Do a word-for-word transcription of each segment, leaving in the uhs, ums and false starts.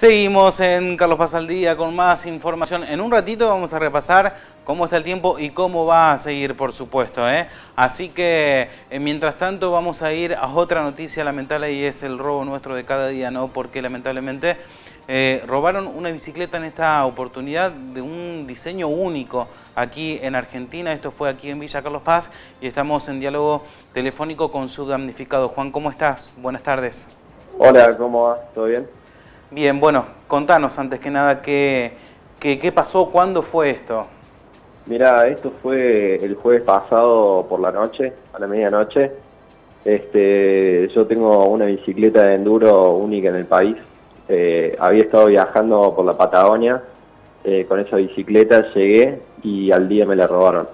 Seguimos en Carlos Paz al Día con más información. En un ratito vamos a repasar cómo está el tiempo y cómo va a seguir, por supuesto, ¿eh? Así que, eh, mientras tanto, vamos a ir a otra noticia lamentable y es el robo nuestro de cada día, ¿no? Porque lamentablemente eh, robaron una bicicleta en esta oportunidad de un diseño único aquí en Argentina. Esto fue aquí en Villa Carlos Paz y estamos en diálogo telefónico con su damnificado. Juan, ¿cómo estás? Buenas tardes. Hola, ¿cómo va? ¿Todo bien? Bien, bueno, contanos antes que nada qué, qué, qué pasó, cuándo fue esto. Mirá, esto fue el jueves pasado por la noche, a la medianoche. Este, yo tengo una bicicleta de enduro única en el país. Eh, había estado viajando por la Patagonia, eh, con esa bicicleta llegué y al día me la robaron.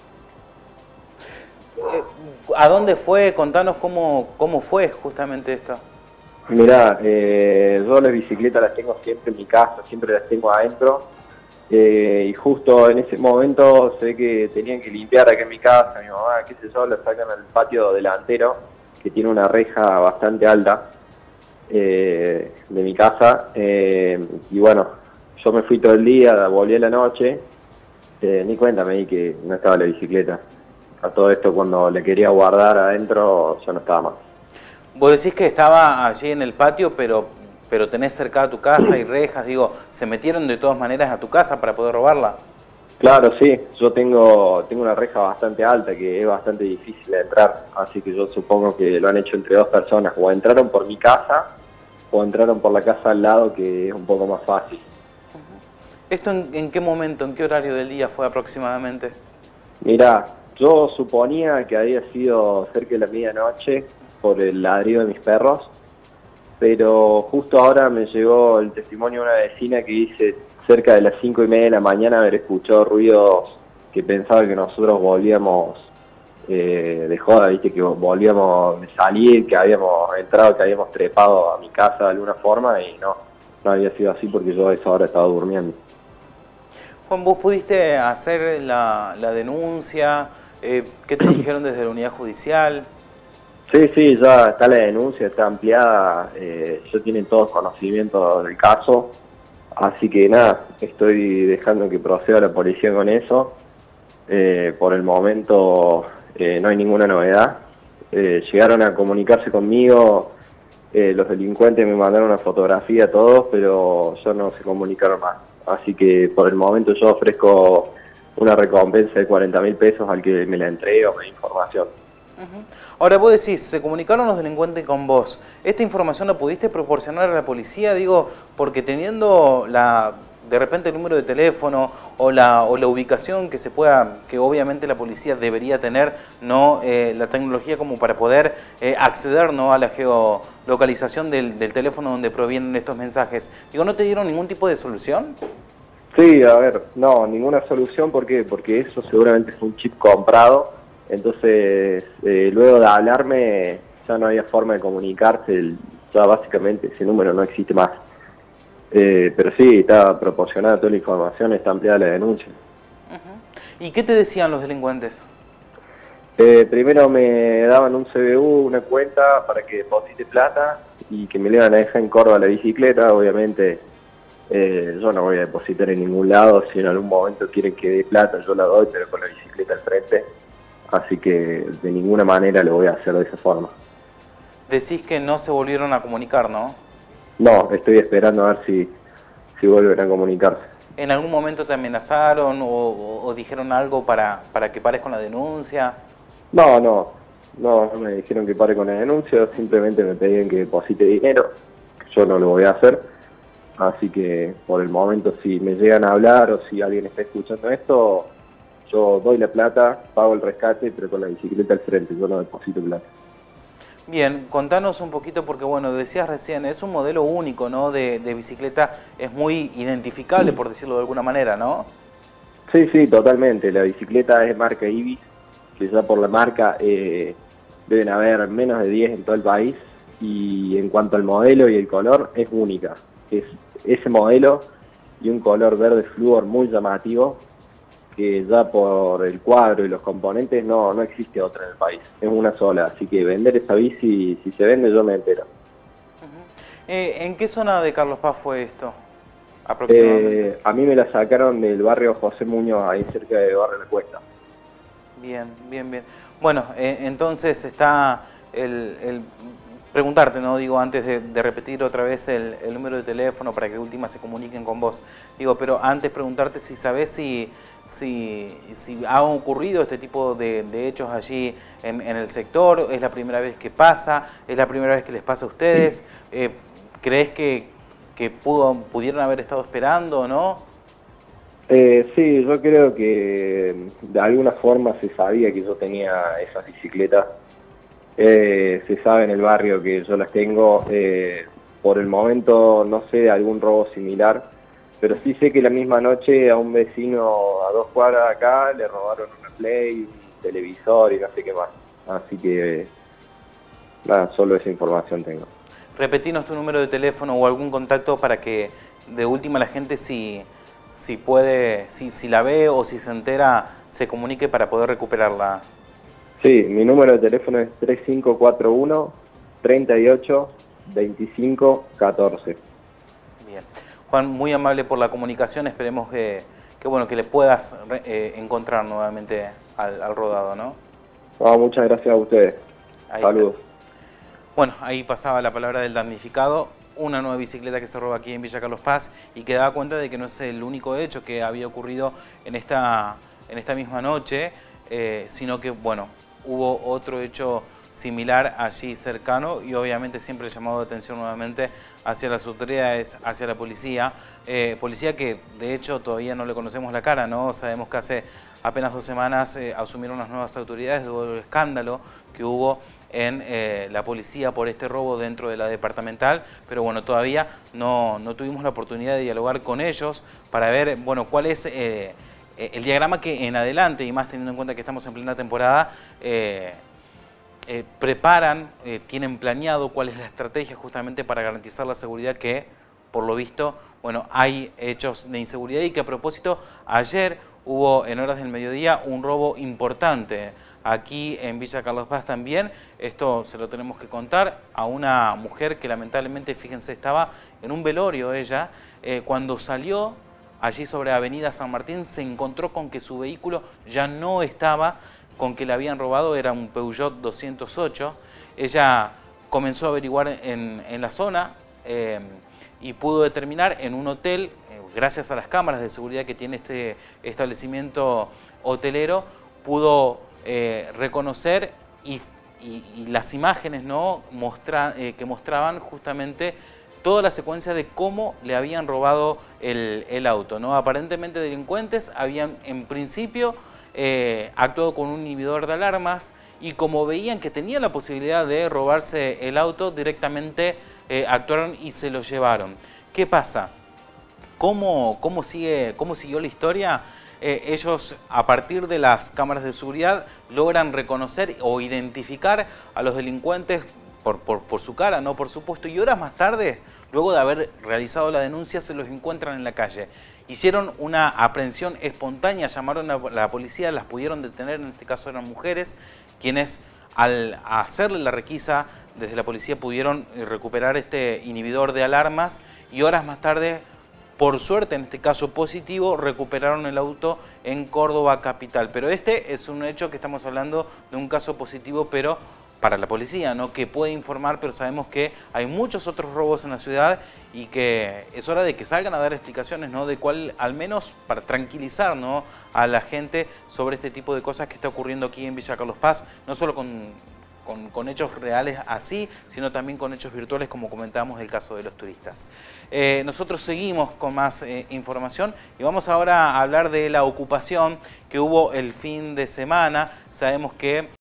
Eh, ¿A dónde fue? Contanos cómo, cómo fue justamente esto. Mirá, eh, yo las bicicletas las tengo siempre en mi casa, siempre las tengo adentro. Eh, y justo en ese momento sé que tenían que limpiar acá en mi casa, mi mamá, qué sé yo, la sacan al patio delantero, que tiene una reja bastante alta eh, de mi casa. Eh, y bueno, yo me fui todo el día, volví a la noche, eh, ni cuenta me di que no estaba la bicicleta. A todo esto cuando le quería guardar adentro ya no estaba más. Vos decís que estaba allí en el patio, pero, pero tenés cerca tu casa y rejas, digo, ¿se metieron de todas maneras a tu casa para poder robarla? Claro, sí, yo tengo, tengo una reja bastante alta que es bastante difícil de entrar, así que yo supongo que lo han hecho entre dos personas, o entraron por mi casa o entraron por la casa al lado, que es un poco más fácil. ¿Esto en, en qué momento, en qué horario del día fue aproximadamente? Mirá, yo suponía que había sido cerca de la medianoche por el ladrido de mis perros, pero justo ahora me llegó el testimonio de una vecina que dice cerca de las cinco y media de la mañana haber escuchado ruidos que pensaba que nosotros volvíamos eh, de joda, viste, que volvíamos de salir, que habíamos entrado, que habíamos trepado a mi casa de alguna forma, y no, no había sido así porque yo a esa hora estaba durmiendo. Juan, ¿vos pudiste hacer la, la denuncia? Eh, ¿Qué te dijeron desde la unidad judicial? Sí, sí, ya está la denuncia, está ampliada, eh, ya tienen todos conocimiento del caso, así que nada, estoy dejando que proceda la policía con eso. Eh, por el momento eh, no hay ninguna novedad. Eh, llegaron a comunicarse conmigo, eh, los delincuentes me mandaron una fotografía a todos, pero ya no se comunicaron más. Así que por el momento yo ofrezco una recompensa de cuarenta mil pesos al que me la entregue o me dé información. Ahora vos decís, se comunicaron los delincuentes con vos. ¿Esta información la pudiste proporcionar a la policía? Digo, porque teniendo la, de repente el número de teléfono o la, o la ubicación que se pueda, que obviamente la policía debería tener, no eh, la tecnología como para poder eh, acceder, ¿no?, a la geolocalización del, del teléfono donde provienen estos mensajes. Digo, ¿no te dieron ningún tipo de solución? Sí, a ver, no, ninguna solución. ¿Por qué? Porque eso seguramente fue un chip comprado. Entonces, eh, luego de hablarme, ya no había forma de comunicarse, el, ya básicamente ese número no existe más. Eh, pero sí, está proporcionada toda la información, está ampliada la denuncia. Uh-huh. ¿Y qué te decían los delincuentes? Eh, primero me daban un C B U, una cuenta para que deposite plata y que me le iban a dejar en Córdoba la bicicleta. Obviamente eh, yo no voy a depositar en ningún lado, si en algún momento quieren que dé plata yo la doy, pero con la bicicleta al frente. Así que de ninguna manera lo voy a hacer de esa forma. Decís que no se volvieron a comunicar, ¿no? No, estoy esperando a ver si, si vuelven a comunicarse. ¿En algún momento te amenazaron o, o, o dijeron algo para, para que pares con la denuncia? No, no, no, no me dijeron que pare con la denuncia, simplemente me pedían que deposite dinero, que yo no lo voy a hacer. Así que por el momento, si me llegan a hablar o si alguien está escuchando esto, yo doy la plata, pago el rescate, pero con la bicicleta al frente, yo no deposito plata. Bien, contanos un poquito, porque bueno, decías recién, es un modelo único, ¿no?, de, de bicicleta, es muy identificable, por decirlo de alguna manera, ¿no? Sí, sí, totalmente. La bicicleta es marca Ibis, que ya por la marca eh, deben haber menos de diez en todo el país, y en cuanto al modelo y el color, es única. Es ese modelo y un color verde flúor muy llamativo, que ya por el cuadro y los componentes no, no existe otra en el país, es una sola, así que vender esa bici, si se vende yo me entero. Eh, ¿En qué zona de Carlos Paz fue esto? Aproximadamente. Eh, a mí me la sacaron del barrio José Muñoz, ahí cerca de Barrio La Cuesta. Bien, bien, bien. Bueno, eh, entonces está el, el preguntarte, ¿no? Digo, antes de, de repetir otra vez el, el número de teléfono para que de última se comuniquen con vos. Digo, pero antes preguntarte si sabés si, si, si ha ocurrido este tipo de, de hechos allí en, en el sector. ¿Es la primera vez que pasa? ¿Es la primera vez que les pasa a ustedes? Eh, ¿Crees que, que pudo, pudieron haber estado esperando o no? Eh, sí, yo creo que de alguna forma se sabía que yo tenía esas bicicletas. Eh, se sabe en el barrio que yo las tengo. Eh, por el momento no sé de algún robo similar, pero sí sé que la misma noche a un vecino a dos cuadras de acá le robaron una Play, un televisor y no sé qué más. Así que nada, solo esa información tengo. Repetinos tu número de teléfono o algún contacto para que de última la gente si... si puede, si, si la ve o si se entera, se comunique para poder recuperarla. Sí, mi número de teléfono es tres cinco cuatro uno, treinta y ocho, veinticinco, catorce. Bien. Juan, muy amable por la comunicación, esperemos que, que bueno, que le puedas eh, encontrar nuevamente al, al rodado, ¿no? No, muchas gracias a ustedes. Ahí Saludos. está. Bueno, ahí pasaba la palabra del damnificado. Una nueva bicicleta que se roba aquí en Villa Carlos Paz y que daba cuenta de que no es el único hecho que había ocurrido en esta, en esta misma noche, eh, sino que, bueno, hubo otro hecho similar allí cercano y obviamente siempre el llamado de atención nuevamente hacia las autoridades, hacia la policía. Eh, policía que de hecho todavía no le conocemos la cara, ¿no? Sabemos que hace apenas dos semanas eh, asumieron las nuevas autoridades del escándalo que hubo en eh, la policía por este robo dentro de la departamental, pero bueno, todavía no, no tuvimos la oportunidad de dialogar con ellos para ver, bueno, cuál es eh, el diagrama que en adelante, y más teniendo en cuenta que estamos en plena temporada, eh, eh, preparan, eh, tienen planeado cuál es la estrategia justamente para garantizar la seguridad que, por lo visto, bueno, hay hechos de inseguridad y que a propósito, ayer hubo en horas del mediodía un robo importante aquí en Villa Carlos Paz también. Esto se lo tenemos que contar a una mujer que lamentablemente, fíjense, estaba en un velorio ella, eh, cuando salió allí sobre Avenida San Martín se encontró con que su vehículo ya no estaba, con que le habían robado, era un Peugeot doscientos ocho. Ella comenzó a averiguar en, en la zona eh, y pudo determinar en un hotel, eh, gracias a las cámaras de seguridad que tiene este establecimiento hotelero, pudo Eh, reconocer y, y, y las imágenes, ¿no? Mostra, eh, que mostraban justamente toda la secuencia de cómo le habían robado el, el auto, ¿no? Aparentemente delincuentes habían en principio eh, actuado con un inhibidor de alarmas y como veían que tenían la posibilidad de robarse el auto, directamente eh, actuaron y se lo llevaron. ¿Qué pasa? ¿Cómo, cómo, sigue, cómo siguió la historia? Eh, ellos, a partir de las cámaras de seguridad, logran reconocer o identificar a los delincuentes por, por, por su cara, ¿no? Por supuesto, y horas más tarde, luego de haber realizado la denuncia, se los encuentran en la calle. Hicieron una aprehensión espontánea, llamaron a la policía, las pudieron detener, en este caso eran mujeres, quienes al hacerle la requisa desde la policía pudieron recuperar este inhibidor de alarmas y horas más tarde, por suerte, en este caso positivo, recuperaron el auto en Córdoba capital. Pero este es un hecho que estamos hablando de un caso positivo, pero para la policía, ¿no? Que puede informar, pero sabemos que hay muchos otros robos en la ciudad y que es hora de que salgan a dar explicaciones, ¿no? De cuál, al menos para tranquilizar, ¿no? A la gente sobre este tipo de cosas que está ocurriendo aquí en Villa Carlos Paz, no solo con... Con, con hechos reales así, sino también con hechos virtuales, como comentábamos el caso de los turistas. Eh, nosotros seguimos con más eh, información y vamos ahora a hablar de la ocupación que hubo el fin de semana. Sabemos que